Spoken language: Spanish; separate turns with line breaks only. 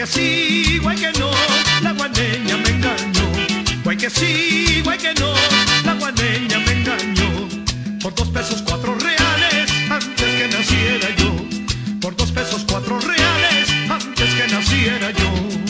que sí, guay que no, la guaneña me engañó. Guay que sí, guay que no, la guaneña me engañó. Por 2 pesos 4 reales antes que naciera yo. Por 2 pesos 4 reales antes que naciera yo.